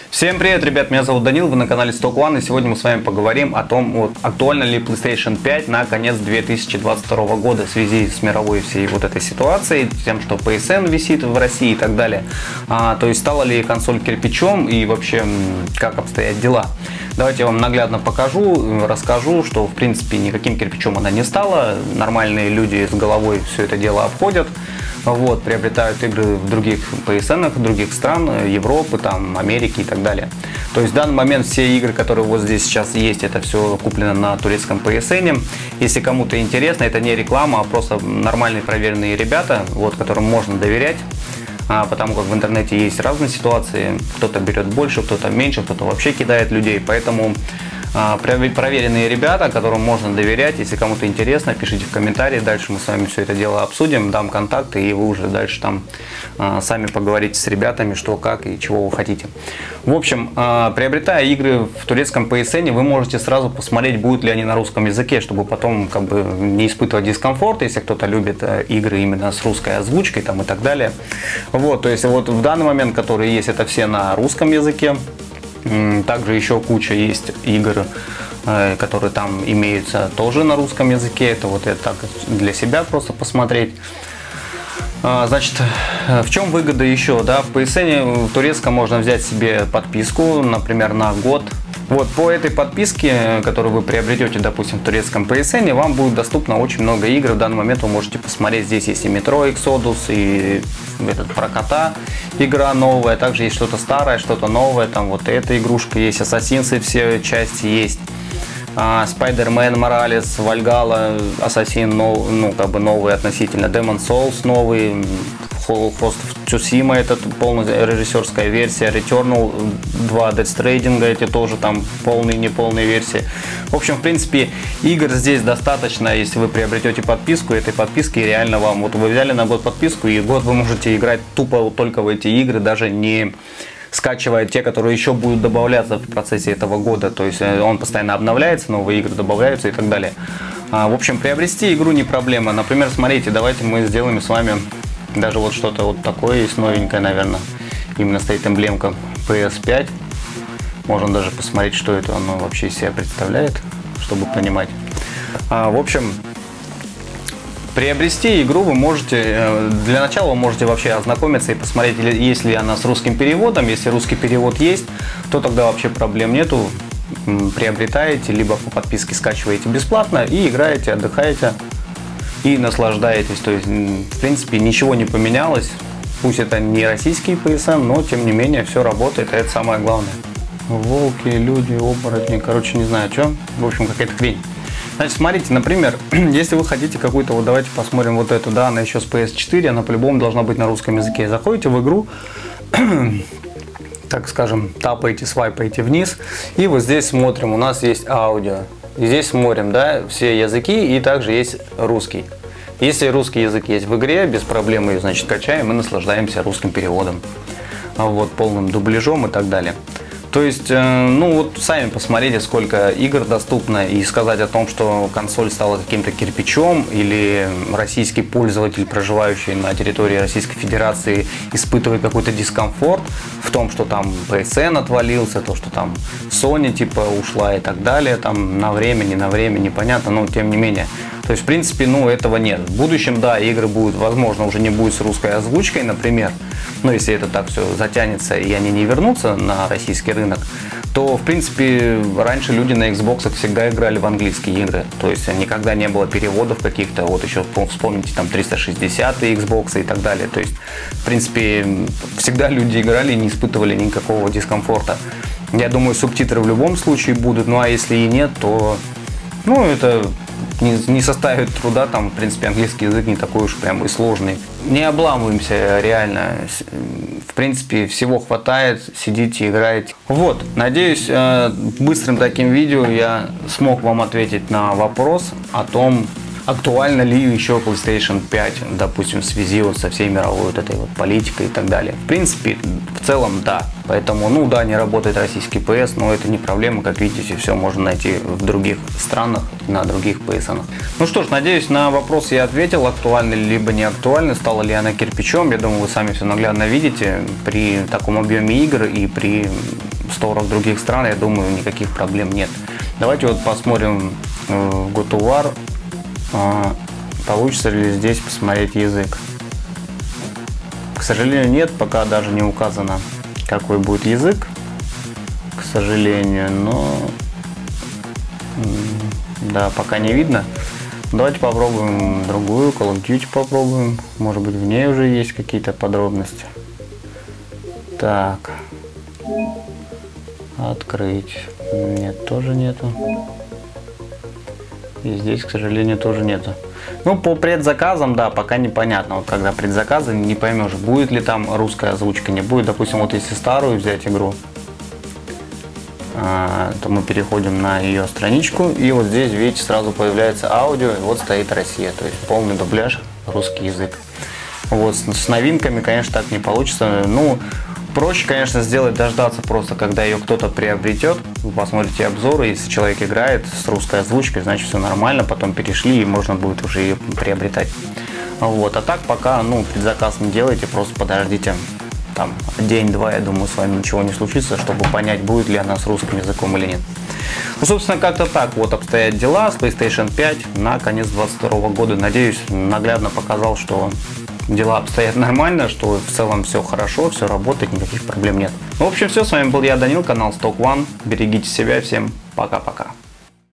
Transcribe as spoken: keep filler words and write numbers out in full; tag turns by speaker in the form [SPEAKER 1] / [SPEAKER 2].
[SPEAKER 1] Всем привет, ребят, меня зовут Данил, вы на канале Stock One, и сегодня мы с вами поговорим о том, вот, актуальна ли PlayStation пять на конец две тысячи двадцать второго года в связи с мировой всей вот этой ситуацией, тем, что пи эс эн висит в России и так далее. А, то есть стала ли консоль кирпичом и вообще как обстоят дела. Давайте я вам наглядно покажу, расскажу, что в принципе никаким кирпичом она не стала, нормальные люди с головой все это дело обходят. Вот, приобретают игры в других пи эс энах, других стран, Европы, там, Америки и так далее. То есть в данный момент все игры, которые вот здесь сейчас есть, это все куплено на турецком пи эс эн. Если кому-то интересно, это не реклама, а просто нормальные проверенные ребята, вот, которым можно доверять. А, потому как в интернете есть разные ситуации, кто-то берет больше, кто-то меньше, кто-то вообще кидает людей, поэтому а, проверенные ребята, которым можно доверять. Если кому-то интересно, пишите в комментарии, дальше мы с вами все это дело обсудим, дам контакты, и вы уже дальше там а, сами поговорите с ребятами, что, как и чего вы хотите. В общем, а, приобретая игры в турецком пи эс эн, вы можете сразу посмотреть, будут ли они на русском языке, чтобы потом как бы не испытывать дискомфорт, если кто-то любит игры именно с русской озвучкой там, и так далее. Вот, то есть вот в данный момент, которые есть, это все на русском языке. Также еще куча есть игр, которые там имеются тоже на русском языке. Это вот я так для себя просто посмотреть. Значит, в чем выгода еще? Да, в пи эс эн в турецком можно взять себе подписку, например, на год. Вот по этой подписке, которую вы приобретете, допустим, в турецком пи эс эн, вам будет доступно очень много игр. В данный момент вы можете посмотреть. Здесь есть и Metro Exodus, и этот про кота игра новая. Также есть что-то старое, что-то новое. Там вот эта игрушка есть, Ассасинсы все части есть. Spider-Man Morales, Valhalla, Assassin, ну, как бы новый относительно, Demon Souls новый, Host of Tsushima, это полная режиссерская версия, Returnal два, Death Stranding, эти тоже там полные, неполные версии. В общем, в принципе, игр здесь достаточно, если вы приобретете подписку, этой подписки реально вам, вот вы взяли на год подписку, и год вы можете играть тупо только в эти игры, даже не скачивая те, которые еще будут добавляться в процессе этого года. То есть он постоянно обновляется, новые игры добавляются и так далее. В общем, приобрести игру не проблема. Например, смотрите, давайте мы сделаем с вами даже вот что-то вот такое есть новенькое, наверное. Именно стоит эмблемка пи эс пять. Можно даже посмотреть, что это оно вообще из себя представляет, чтобы понимать. В общем, приобрести игру вы можете, для начала вы можете вообще ознакомиться и посмотреть, есть ли она с русским переводом. Если русский перевод есть, то тогда вообще проблем нету. Приобретаете, либо по подписке скачиваете бесплатно и играете, отдыхаете и наслаждаетесь. То есть, в принципе, ничего не поменялось. Пусть это не российский пи эс эн, но тем не менее все работает, и это самое главное. Волки, люди, оборотни, короче, не знаю что. В общем, какая-то хрень. Значит, смотрите, например, если вы хотите какую-то, вот давайте посмотрим вот эту, да, она еще с пи эс четыре, она по-любому должна быть на русском языке. Заходите в игру, так скажем, тапаете, свайпаете вниз, и вот здесь смотрим, у нас есть аудио. И здесь смотрим, да, все языки, и также есть русский. Если русский язык есть в игре, без проблем ее, значит, качаем и наслаждаемся русским переводом, вот, полным дубляжом и так далее. То есть, ну вот сами посмотрите, сколько игр доступно, и сказать о том, что консоль стала каким-то кирпичом, или российский пользователь, проживающий на территории Российской Федерации, испытывает какой-то дискомфорт в том, что там пи эс эн отвалился, то, что там Sony типа ушла и так далее, там на время, не на время, непонятно, но тем не менее. То есть, в принципе, ну, этого нет. В будущем, да, игры будут, возможно, уже не будет с русской озвучкой, например. Но если это так все затянется и они не вернутся на российский рынок, то, в принципе, раньше люди на Xbox всегда играли в английские игры. То есть, никогда не было переводов каких-то. Вот еще вспомните там триста шестьдесят Xbox и так далее. То есть, в принципе, всегда люди играли и не испытывали никакого дискомфорта. Я думаю, субтитры в любом случае будут. Ну, а если и нет, то, ну, это не, не составит труда, там, в принципе, английский язык не такой уж прям и сложный. Не обламываемся, реально. В принципе, всего хватает, сидите, играете. Вот, надеюсь, быстрым таким видео я смог вам ответить на вопрос о том, актуально ли еще PlayStation пять, допустим, в связи вот со всей мировой вот этой вот политикой и так далее. В принципе, в целом, да. Поэтому, ну да, не работает российский пи эс, но это не проблема. Как видите, все можно найти в других странах, на других пи эс энах. Ну что ж, надеюсь, на вопрос я ответил, актуально либо не актуально, стала ли она кирпичом. Я думаю, вы сами все наглядно видите при таком объеме игр и при сторов других стран, я думаю, никаких проблем нет. Давайте вот посмотрим в God of War, получится ли здесь посмотреть язык. К сожалению, нет, пока даже не указано, какой будет язык, к сожалению, но да, пока не видно. Давайте попробуем другую, Call of Duty попробуем, может быть в ней уже есть какие-то подробности. Так, открыть, нет, тоже нету. И здесь, к сожалению, тоже нету. Ну, по предзаказам, да, пока непонятно. Вот когда предзаказы, не поймешь, будет ли там русская озвучка, не будет. Допустим, вот если старую взять игру, то мы переходим на ее страничку. И вот здесь, видите, сразу появляется аудио. И вот стоит Россия. То есть полный дубляж, русский язык. Вот с новинками, конечно, так не получится. Ну, проще, конечно, сделать, дождаться просто, когда ее кто-то приобретет. Вы посмотрите обзоры, если человек играет с русской озвучкой, значит все нормально, потом перешли и можно будет уже ее приобретать. Вот, а так пока, ну, предзаказ не делайте, просто подождите там день-два, я думаю, с вами ничего не случится, чтобы понять, будет ли она с русским языком или нет. Ну, собственно, как-то так вот обстоят дела с PlayStation пять на конец две тысячи двадцать второго года. Надеюсь, наглядно показал, что дела обстоят нормально, что в целом все хорошо, все работает, никаких проблем нет. В общем, все, с вами был я, Данил, канал Stock One. Берегите себя, всем пока-пока.